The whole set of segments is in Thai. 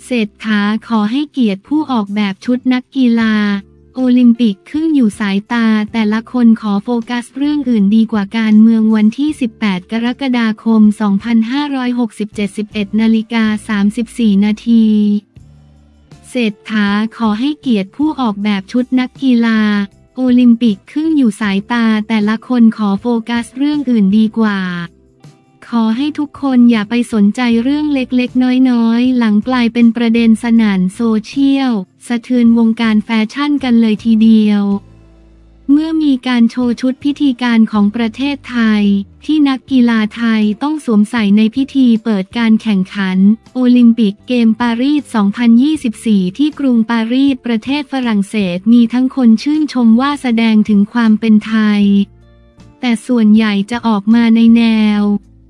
เศรษฐาขอให้เกียรติผู้ออกแบบชุดนักกีฬาโอลิมปิกขึ้นอยู่สายตาแต่ละคนขอโฟกัสเรื่องอื่นดีกว่าการเมืองวันที่ 18 กรกฎาคม 2567 11:34 นาทีเศรษฐาขอให้เกียรติผู้ออกแบบชุดนักกีฬาโอลิมปิกขึ้นอยู่สายตาแต่ละคนขอโฟกัสเรื่องอื่นดีกว่าขอให้ทุกคนอย่าไปสนใจเรื่องเล็กๆน้อยๆหลังกลายเป็นประเด็นสนั่นโซเชียลสะเทือนวงการแฟชั่นกันเลยทีเดียวเมื่อมีการโชว์ชุดพิธีการของประเทศไทยที่นักกีฬาไทยต้องสวมใส่ในพิธีเปิดการแข่งขันโอลิมปิกเกมปารีส 2024 ที่กรุงปารีสประเทศฝรั่งเศสมีทั้งคนชื่นชมว่าแสดงถึงความเป็นไทยแต่ส่วนใหญ่จะออกมาในแนว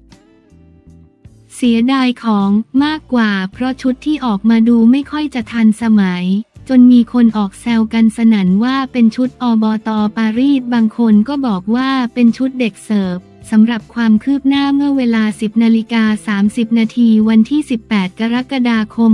เสียดายของมากกว่าเพราะชุดที่ออกมาดูไม่ค่อยจะทันสมัยจนมีคนออกแซวกันสนั่นว่าเป็นชุดอบต.ปารีสบางคนก็บอกว่าเป็นชุดเด็กเสิร์ฟสำหรับความคืบหน้าเมื่อเวลา 10:30 นาทีวันที่ 18 กรกฎาคม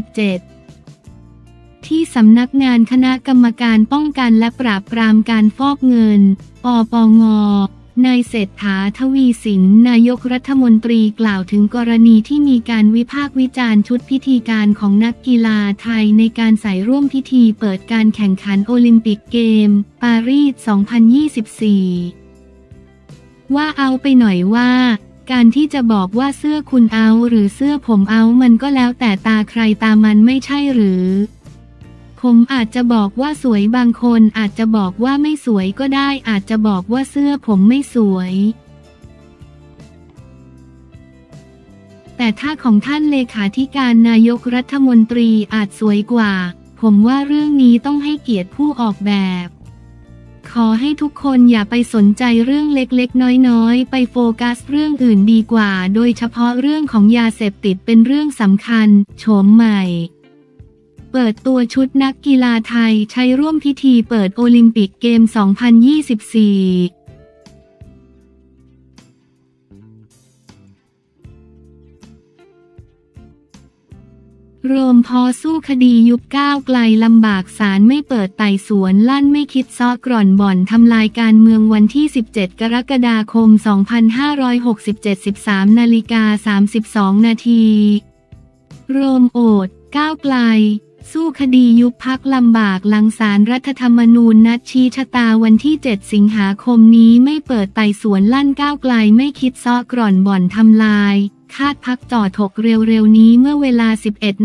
67ที่สำนักงานคณะกรรมการป้องกันและปราบปรามการฟอกเงินปปง.นายเศรษฐา ทวีสินนายกรัฐมนตรีกล่าวถึงกรณีที่มีการวิพากษ์วิจารณ์ชุดพิธีการของนักกีฬาไทยในการใส่ร่วมพิธีเปิดการแข่งขันโอลิมปิกเกมปารีส 2024 ว่าเอาไปหน่อยว่าการที่จะบอกว่าเสื้อคุณเอาหรือเสื้อผมเอามันก็แล้วแต่ตาใครตามันไม่ใช่หรือผมอาจจะบอกว่าสวยบางคนอาจจะบอกว่าไม่สวยก็ได้อาจจะบอกว่าเสื้อผมไม่สวยแต่ถ้าของท่านเลขาธิการนายกรัฐมนตรีอาจสวยกว่าผมว่าเรื่องนี้ต้องให้เกียรติผู้ออกแบบขอให้ทุกคนอย่าไปสนใจเรื่องเล็กๆน้อยๆไปโฟกัสเรื่องอื่นดีกว่าโดยเฉพาะเรื่องของยาเสพติดเป็นเรื่องสำคัญโฉมใหม่เปิดตัวชุดนักกีฬาไทยใช้ร่วมพิธีเปิดโอลิมปิกเกม 2024 โรมพอสู้คดียุบก้าวไกลลำบากศาลไม่เปิดไต่สวนลั่นไม่คิดซ้อกร่อนบ่อนทำลายการเมืองวันที่ 17 กรกฎาคม 2567 13:32 นาทีโรมโอดก้าวไกลสู้คดียุบพรรคลำบากหลังศาลรัฐธรรมนูญนัดชี้ชะตาวันที่ 7 สิงหาคมนี้ไม่เปิดไต่สวนลั่นก้าวไกลไม่คิดซ้อกร่อนบ่อนทำลายคาดพักจ่อถกเร็วๆนี้เมื่อเวลา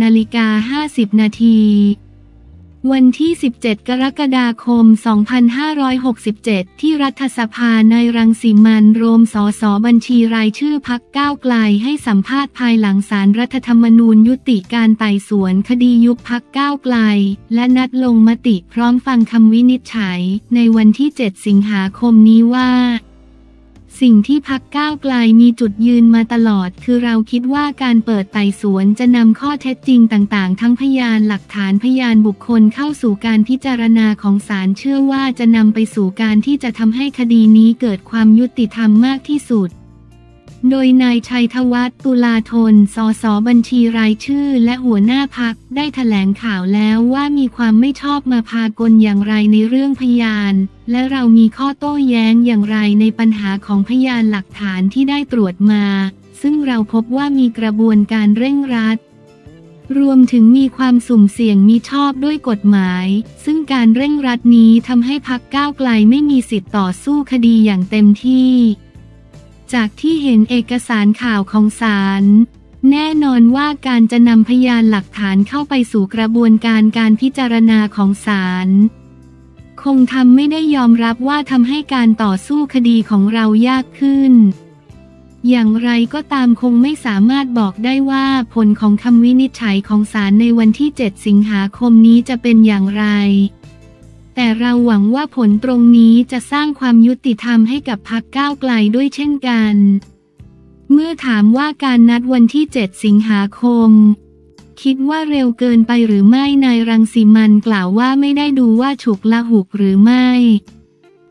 11:50 นาทีวันที่ 17 กรกฎาคม 2567 ที่รัฐสภานายรังสิมันต์โรมสสบัญชีรายชื่อพรรคก้าวไกลให้สัมภาษณ์ภายหลังศาลรัฐธรรมนูญยุติการไต่สวนคดียุบพรรคก้าวไกลและนัดลงมติพร้อมฟังคำวินิจฉัยในวันที่ 7 สิงหาคมนี้ว่าสิ่งที่พรรคก้าวไกลมีจุดยืนมาตลอดคือเราคิดว่าการเปิดไต่สวนจะนำข้อเท็จจริงต่างๆทั้งพยานหลักฐานพยานบุคคลเข้าสู่การพิจารณาของศาลเชื่อว่าจะนำไปสู่การที่จะทำให้คดีนี้เกิดความยุติธรรมมากที่สุดโดยนายชัยธวัฒน์ ตุลาธน สสบัญชีรายชื่อและหัวหน้าพรรคได้แถลงข่าวแล้วว่ามีความไม่ชอบมาพากลอย่างไรในเรื่องพยานและเรามีข้อโต้แย้งอย่างไรในปัญหาของพยานหลักฐานที่ได้ตรวจมาซึ่งเราพบว่ามีกระบวนการเร่งรัดรวมถึงมีความสุ่มเสี่ยงมิชอบด้วยกฎหมายซึ่งการเร่งรัดนี้ทำให้พรรคก้าวไกลไม่มีสิทธิ์ต่อสู้คดีอย่างเต็มที่จากที่เห็นเอกสารข่าวของศาลแน่นอนว่าการจะนำพยานหลักฐานเข้าไปสู่กระบวนการการพิจารณาของศาลคงทำไม่ได้ยอมรับว่าทำให้การต่อสู้คดีของเรายากขึ้นอย่างไรก็ตามคงไม่สามารถบอกได้ว่าผลของคำวินิจฉัยของศาลในวันที่ 7 สิงหาคมนี้จะเป็นอย่างไรแต่เราหวังว่าผลตรงนี้จะสร้างความยุติธรรมให้กับพรรคก้าวไกลด้วยเช่นกันเมื่อถามว่าการนัดวันที่ 7 สิงหาคมคิดว่าเร็วเกินไปหรือไม่นายรังสิมันต์กล่าวว่าไม่ได้ดูว่าฉุกละหุกหรือไม่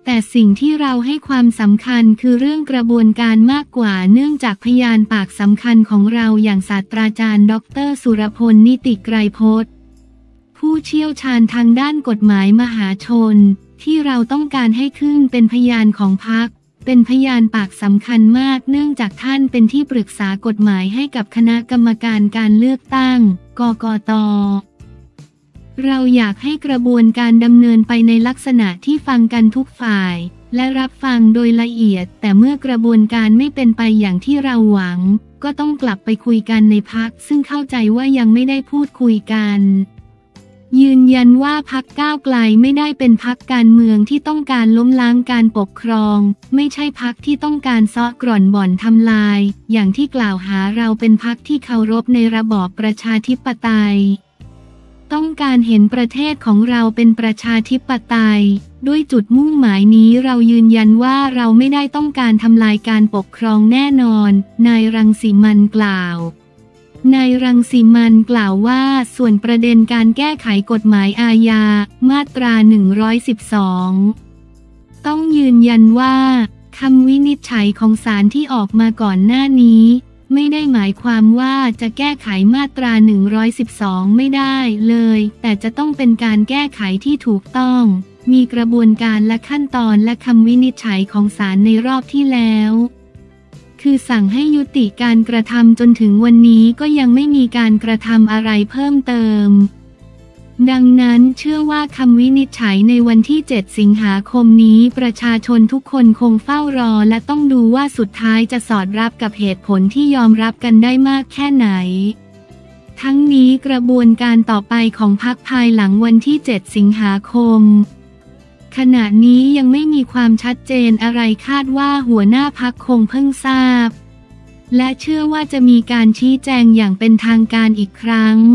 แต่สิ่งที่เราให้ความสำคัญคือเรื่องกระบวนการมากกว่าเนื่องจากพยานปากสำคัญของเราอย่างศาสตราจารย์ดร.สุรพล นิติไกรพจน์ผู้เชี่ยวชาญทางด้านกฎหมายมหาชนที่เราต้องการให้ขึ้นเป็นพยานของพรรคเป็นพยานปากสำคัญมากเนื่องจากท่านเป็นที่ปรึกษากฎหมายให้กับคณะกรรมการการเลือกตั้งกกต.เราอยากให้กระบวนการดำเนินไปในลักษณะที่ฟังกันทุกฝ่ายและรับฟังโดยละเอียดแต่เมื่อกระบวนการไม่เป็นไปอย่างที่เราหวังก็ต้องกลับไปคุยกันในพรรคซึ่งเข้าใจว่ายังไม่ได้พูดคุยกันยืนยันว่าพรรคก้าวไกลไม่ได้เป็นพรรคการเมืองที่ต้องการล้มล้างการปกครองไม่ใช่พรรคที่ต้องการเซาะกร่อนบ่อนทำลายอย่างที่กล่าวหาเราเป็นพรรคที่เคารพในระบอบประชาธิปไตยต้องการเห็นประเทศของเราเป็นประชาธิปไตยด้วยจุดมุ่งหมายนี้เรายืนยันว่าเราไม่ได้ต้องการทำลายการปกครองแน่นอนนายรังสิมันต์กล่าวนายรังสิมันต์กล่าวว่าส่วนประเด็นการแก้ไขกฎหมายอาญามาตรา 112ต้องยืนยันว่าคำวินิจฉัยของศาลที่ออกมาก่อนหน้านี้ไม่ได้หมายความว่าจะแก้ไขมาตรา 112ไม่ได้เลยแต่จะต้องเป็นการแก้ไขที่ถูกต้องมีกระบวนการและขั้นตอนและคำวินิจฉัยของศาลในรอบที่แล้วคือสั่งให้ยุติการกระทำจนถึงวันนี้ก็ยังไม่มีการกระทำอะไรเพิ่มเติมดังนั้นเชื่อว่าคำวินิจฉัยในวันที่ 7 สิงหาคมนี้ประชาชนทุกคนคงเฝ้ารอและต้องดูว่าสุดท้ายจะสอดรับกับเหตุผลที่ยอมรับกันได้มากแค่ไหนทั้งนี้กระบวนการต่อไปของพรรคภายหลังวันที่ 7 สิงหาคมขณะนี้ยังไม่มีความชัดเจนอะไรคาดว่าหัวหน้าพรรคคงเพิ่งทราบและเชื่อว่าจะมีการชี้แจงอย่างเป็นทางการอีกครั้ง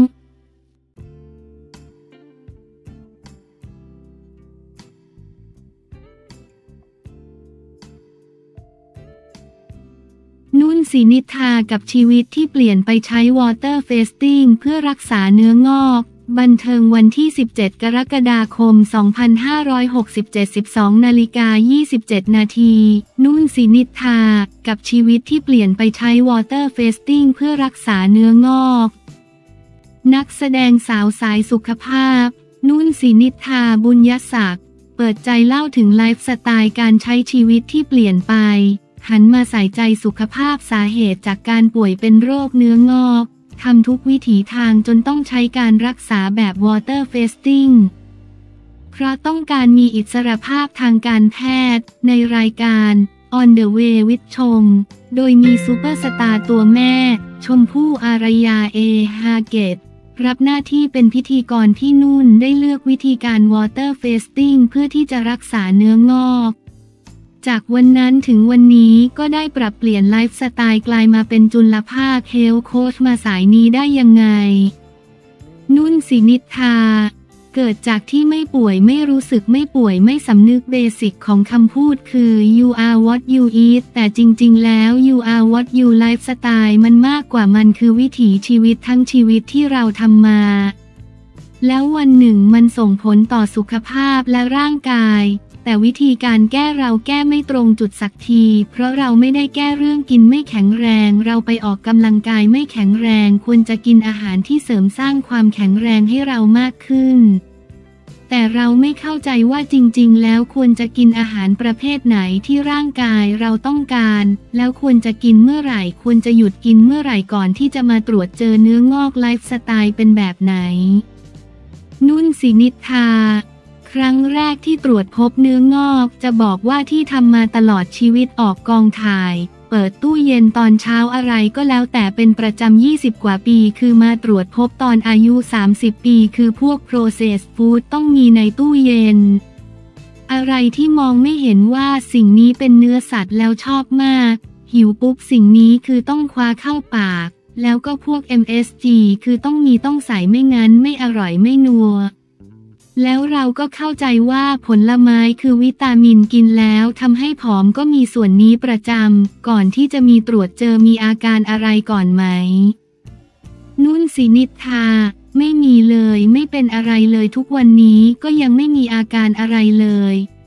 นุ่นศรีนิธากับชีวิตที่เปลี่ยนไปใช้วอเตอร์เฟสติ้งเพื่อรักษาเนื้องอกบันเทิงวันที่ 17 กรกฎาคม 2567 12:27 นาทีนุ่นศรีนิธากับชีวิตที่เปลี่ยนไปใช้วอเตอร์เฟสติ้งเพื่อรักษาเนื้องอกนักแสดงสาวสายสุขภาพนุ่นศรีนิธาบุญยศักดิ์เปิดใจเล่าถึงไลฟ์สไตล์การใช้ชีวิตที่เปลี่ยนไปหันมาใส่ใจสุขภาพสาเหตุจากการป่วยเป็นโรคเนื้องอกทำทุกวิถีทางจนต้องใช้การรักษาแบบ Water Fasting เพราะต้องการมีอิสรภาพทางการแพทย์ในรายการ On the Way with ชมโดยมีซูเปอร์สตาร์ตัวแม่ชมพู่อารยาฮาเกตรับหน้าที่เป็นพิธีกรที่นุ่นได้เลือกวิธีการ Water Fasting เพื่อที่จะรักษาเนื้องอกจากวันนั้นถึงวันนี้ก็ได้ปรับเปลี่ยนไลฟ์สไตล์กลายมาเป็นจุลภาคเฮลท์โค้ชมาสายนี้ได้ยังไงนุ่นศรีนิธาเกิดจากที่ไม่ป่วยไม่รู้สึกไม่ป่วยไม่สำนึกเบสิกของคำพูดคือ you are what you eat แต่จริงๆแล้ว you are what you ไลฟ์สไตล์มันมากกว่ามันคือวิถีชีวิตทั้งชีวิตที่เราทำมาแล้ววันหนึ่งมันส่งผลต่อสุขภาพและร่างกายแต่วิธีการแก้เราแก้ไม่ตรงจุดสักทีเพราะเราไม่ได้แก้เรื่องกินไม่แข็งแรงเราไปออกกำลังกายไม่แข็งแรงควรจะกินอาหารที่เสริมสร้างความแข็งแรงให้เรามากขึ้นแต่เราไม่เข้าใจว่าจริงๆแล้วควรจะกินอาหารประเภทไหนที่ร่างกายเราต้องการแล้วควรจะกินเมื่อไหร่ควรจะหยุดกินเมื่อไหร่ก่อนที่จะมาตรวจเจอเนื้องอกไลฟ์สไตล์เป็นแบบไหนนุ่นศรีนิธาครั้งแรกที่ตรวจพบเนื้องอกจะบอกว่าที่ทำมาตลอดชีวิตออกกองถ่ายเปิดตู้เย็นตอนเช้าอะไรก็แล้วแต่เป็นประจำ20 กว่าปีคือมาตรวจพบตอนอายุ30 ปีคือพวก processed food ต้องมีในตู้เย็นอะไรที่มองไม่เห็นว่าสิ่งนี้เป็นเนื้อสัตว์แล้วชอบมากหิวปุ๊บสิ่งนี้คือต้องคว้าเข้าปากแล้วก็พวก MSG คือต้องมีต้องใส่ไม่งั้นไม่อร่อยไม่นัวแล้วเราก็เข้าใจว่าผลไม้คือวิตามินกินแล้วทำให้ผอมก็มีส่วนนี้ประจำก่อนที่จะมีตรวจเจอมีอาการอะไรก่อนไหมนุ่นศรีนิธาไม่มีเลยไม่เป็นอะไรเลยทุกวันนี้ก็ยังไม่มีอาการอะไรเลย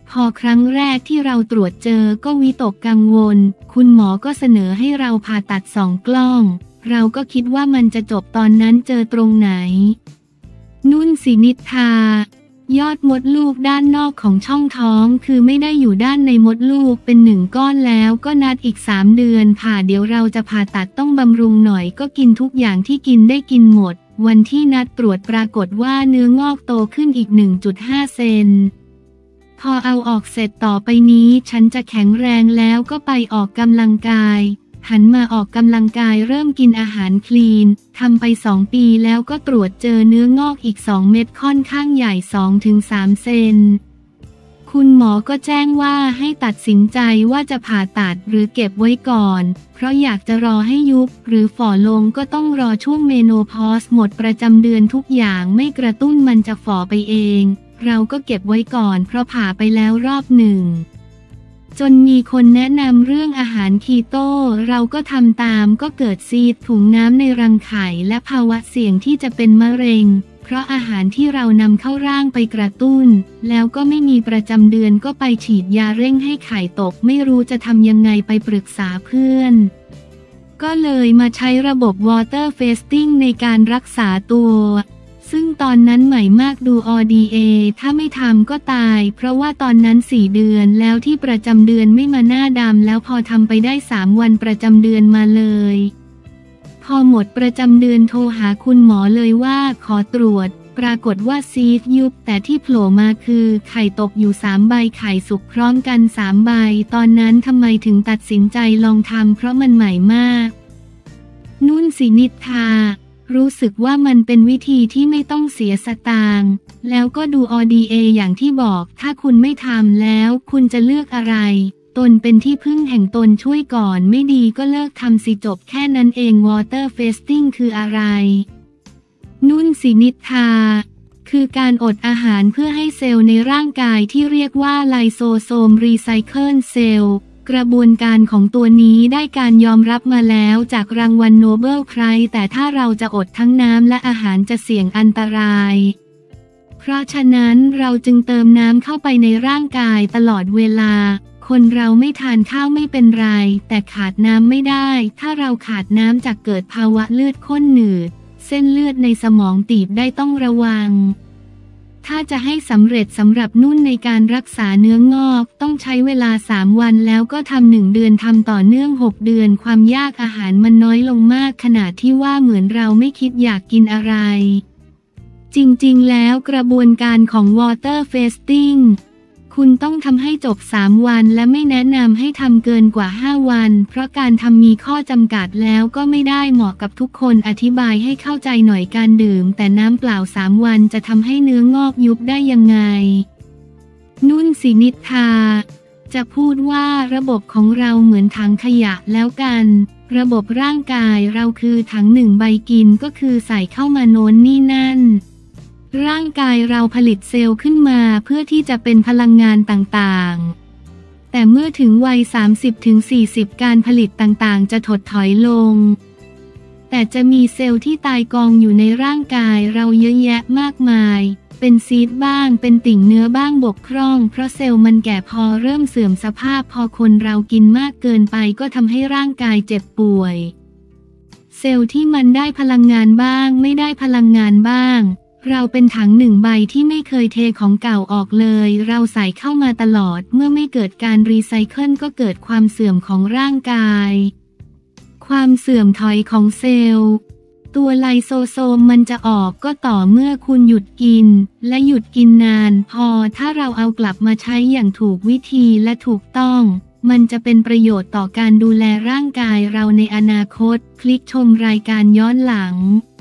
พอครั้งแรกที่เราตรวจเจอก็วิตกกังวลคุณหมอก็เสนอให้เราผ่าตัด2 กล้องเราก็คิดว่ามันจะจบตอนนั้นเจอตรงไหนนุ่นสินิธายอดมดลูกด้านนอกของช่องท้องคือไม่ได้อยู่ด้านในมดลูกเป็น1 ก้อนแล้วก็นัดอีก3 เดือนผ่าเดี๋ยวเราจะผ่าตัดต้องบำรุงหน่อยก็กินทุกอย่างที่กินได้กินหมดวันที่นัดตรวจปรากฏว่าเนื้องอกโตขึ้นอีก 1.5 เซนพอเอาออกเสร็จต่อไปนี้ฉันจะแข็งแรงแล้วก็ไปออกกำลังกายหันมาออกกำลังกายเริ่มกินอาหารคลีนทำไป2 ปีแล้วก็ตรวจเจอเนื้องอกอีก2 เม็ดค่อนข้างใหญ่ 2-3 เซนคุณหมอก็แจ้งว่าให้ตัดสินใจว่าจะผ่าตัดหรือเก็บไว้ก่อนเพราะอยากจะรอให้ยุบหรือฝ่อลงก็ต้องรอช่วงเมโนพอสหมดประจำเดือนทุกอย่างไม่กระตุ้นมันจะฝ่อไปเองเราก็เก็บไว้ก่อนเพราะผ่าไปแล้วรอบหนึ่งจนมีคนแนะนำเรื่องอาหารคีโตเราก็ทำตามก็เกิดซีดถุงน้ำในรังไข่และภาวะเสี่ยงที่จะเป็นมะเร็งเพราะอาหารที่เรานำเข้าร่างไปกระตุ้นแล้วก็ไม่มีประจำเดือนก็ไปฉีดยาเร่งให้ไข่ตกไม่รู้จะทำยังไงไปปรึกษาเพื่อนก็เลยมาใช้ระบบ Water Fasting ในการรักษาตัวซึ่งตอนนั้นใหม่มากดู ODA ถ้าไม่ทำก็ตายเพราะว่าตอนนั้น4 เดือนแล้วที่ประจำเดือนไม่มาหน้าดำแล้วพอทำไปได้3 วันประจำเดือนมาเลยพอหมดประจำเดือนโทรหาคุณหมอเลยว่าขอตรวจปรากฏว่าซีสยุบแต่ที่โผล่มาคือไข่ตกอยู่3 ใบไข่สุกพร้อมกัน3 ใบตอนนั้นทำไมถึงตัดสินใจลองทำเพราะมันใหม่มากนุ่นสินิธารู้สึกว่ามันเป็นวิธีที่ไม่ต้องเสียสตางค์แล้วก็ดู ODA อย่างที่บอกถ้าคุณไม่ทำแล้วคุณจะเลือกอะไรตนเป็นที่พึ่งแห่งตนช่วยก่อนไม่ดีก็เลิกทำสิจบแค่นั้นเอง Water Fasting คืออะไรนุ่นสินิธาคือการอดอาหารเพื่อให้เซลล์ในร่างกายที่เรียกว่าไลโซโซมรีไซเคิลเซลล์กระบวนการของตัวนี้ได้การยอมรับมาแล้วจากรางวัลโนเบลไพรส์แต่ถ้าเราจะอดทั้งน้ำและอาหารจะเสี่ยงอันตรายเพราะฉะนั้นเราจึงเติมน้ำเข้าไปในร่างกายตลอดเวลาคนเราไม่ทานข้าวไม่เป็นไรแต่ขาดน้ำไม่ได้ถ้าเราขาดน้ำจะเกิดภาวะเลือดข้นหนืดเส้นเลือดในสมองตีบได้ต้องระวังถ้าจะให้สำเร็จสำหรับนุ่นในการรักษาเนื้องอกต้องใช้เวลา3 วันแล้วก็ทำ1 เดือนทำต่อเนื่อง6 เดือนความยากอาหารมันน้อยลงมากขนาดที่ว่าเหมือนเราไม่คิดอยากกินอะไรจริงๆแล้วกระบวนการของ Water Fasting คุณต้องทำให้จบ3 วันและไม่แนะนำให้ทำเกินกว่า5 วันเพราะการทำมีข้อจำกัดแล้วก็ไม่ได้เหมาะกับทุกคนอธิบายให้เข้าใจหน่อยการดื่มแต่น้ำเปล่า3 วันจะทำให้เนื้องอกยุบได้ยังไงนุ่นสินิธาจะพูดว่าระบบของเราเหมือนถังขยะแล้วกันระบบร่างกายเราคือถัง1 ใบกินก็คือใส่เข้ามาโน้นนี่นั่นร่างกายเราผลิตเซลล์ขึ้นมาเพื่อที่จะเป็นพลังงานต่างๆแต่เมื่อถึงวัย 30-40 การผลิตต่างๆจะถดถอยลงแต่จะมีเซลล์ที่ตายกองอยู่ในร่างกายเราเยอะแยะมากมายเป็นซีสบ้างเป็นติ่งเนื้อบ้างบกพร่องเพราะเซลล์มันแก่พอเริ่มเสื่อมสภาพพอคนเรากินมากเกินไปก็ทำให้ร่างกายเจ็บป่วยเซลล์ที่มันได้พลังงานบ้างไม่ได้พลังงานบ้างเราเป็นถัง1 ใบที่ไม่เคยเทของเก่าออกเลยเราใส่เข้ามาตลอดเมื่อไม่เกิดการรีไซเคิลก็เกิดความเสื่อมของร่างกายความเสื่อมถอยของเซลล์ตัวไลโซโซมมันจะออกก็ต่อเมื่อคุณหยุดกินและหยุดกินนานพอถ้าเราเอากลับมาใช้อย่างถูกวิธีและถูกต้องมันจะเป็นประโยชน์ต่อการดูแลร่างกายเราในอนาคตคลิกชมรายการย้อนหลัง